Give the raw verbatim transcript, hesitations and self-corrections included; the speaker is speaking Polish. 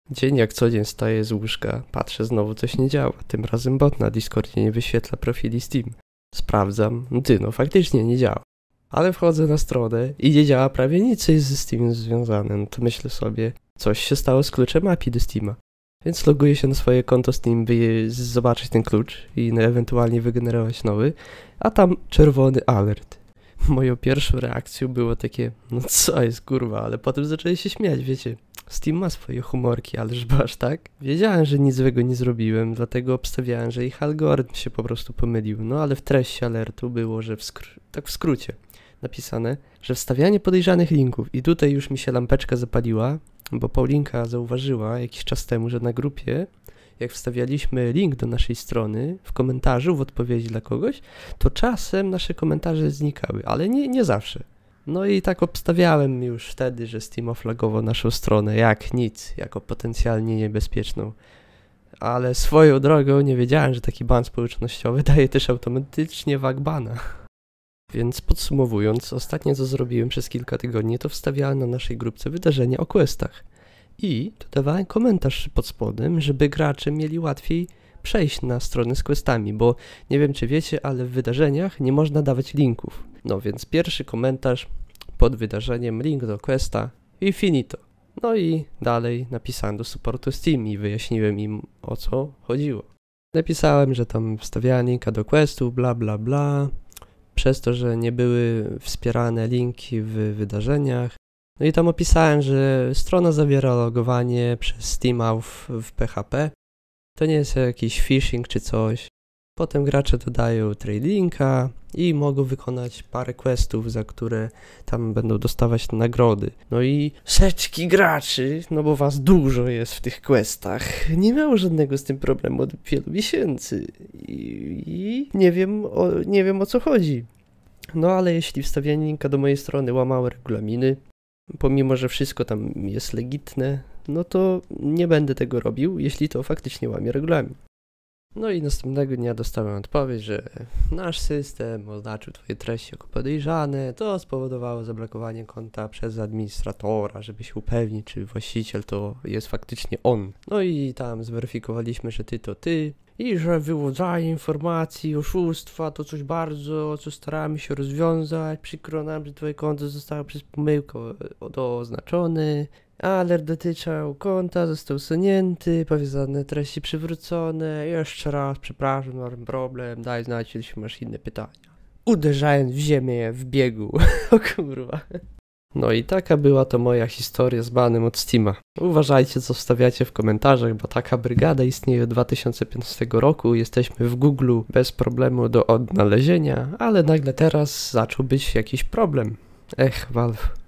Dzień jak co dzień staję z łóżka, patrzę, znowu coś nie działa. Tym razem bot na Discordzie nie wyświetla profili Steam. Sprawdzam, ty no faktycznie nie działa. Ale wchodzę na stronę i nie działa prawie nic, co jest ze Steamem związane. No to myślę sobie, coś się stało z kluczem A P I do Steama. Więc loguję się na swoje konto Steam, by zobaczyć ten klucz i ewentualnie wygenerować nowy, a tam czerwony alert. Moją pierwszą reakcją było takie, no co jest kurwa, ale potem zaczęli się śmiać, wiecie. Steam ma swoje humorki, ależ aż tak? Wiedziałem, że nic złego nie zrobiłem, dlatego obstawiałem, że ich algorytm się po prostu pomylił. No ale w treści alertu było, że w skr- tak w skrócie napisane, że wstawianie podejrzanych linków. I tutaj już mi się lampeczka zapaliła, bo Paulinka zauważyła jakiś czas temu, że na grupie, jak wstawialiśmy link do naszej strony w komentarzu, w odpowiedzi dla kogoś, to czasem nasze komentarze znikały, ale nie, nie zawsze. No i tak obstawiałem już wtedy, że Steam oflagował naszą stronę jak nic, jako potencjalnie niebezpieczną. Ale swoją drogą nie wiedziałem, że taki ban społecznościowy daje też automatycznie wagbana. Więc podsumowując, ostatnie co zrobiłem przez kilka tygodni, to wstawiałem na naszej grupce wydarzenia o questach. I dodawałem komentarz pod spodem, żeby gracze mieli łatwiej przejść na stronę z questami, bo nie wiem czy wiecie, ale w wydarzeniach nie można dawać linków. No więc pierwszy komentarz pod wydarzeniem, link do questa i finito. No i dalej napisałem do supportu Steam i wyjaśniłem im, o co chodziło. Napisałem, że tam wstawiałem linka do questu, bla bla bla, przez to, że nie były wspierane linki w wydarzeniach. No i tam opisałem, że strona zawiera logowanie przez Steama w, w P H P. To nie jest jakiś phishing czy coś. Potem gracze dodają trade linka i mogą wykonać parę questów, za które tam będą dostawać nagrody. No i setki graczy, no bo was dużo jest w tych questach, nie miało żadnego z tym problemu od wielu miesięcy. I, i nie wiem o, nie wiem o co chodzi. No ale jeśli wstawianie linka do mojej strony łamało regulaminy, pomimo że wszystko tam jest legitne, no to nie będę tego robił, jeśli to faktycznie łamie regulamin. No i następnego dnia dostałem odpowiedź, że nasz system oznaczył twoje treści jako podejrzane, to spowodowało zablokowanie konta przez administratora, żeby się upewnić, czy właściciel to jest faktycznie on. No i tam zweryfikowaliśmy, że ty to ty i że wyłudzanie informacji, oszustwa to coś bardzo, co staramy się rozwiązać. Przykro nam, że twoje konto zostało przez pomyłkę oznaczone. Alert dotyczył konta, został usunięty, powiązane treści przywrócone. Jeszcze raz, przepraszam, mam problem, daj znać, jeśli masz inne pytania. Uderzając w ziemię w biegu. O kurwa. No i taka była to moja historia z banem od Steama. Uważajcie, co wstawiacie w komentarzach, bo taka brygada istnieje od dwa tysiące piętnastego roku. Jesteśmy w Google bez problemu do odnalezienia, ale nagle teraz zaczął być jakiś problem. Ech, Valve.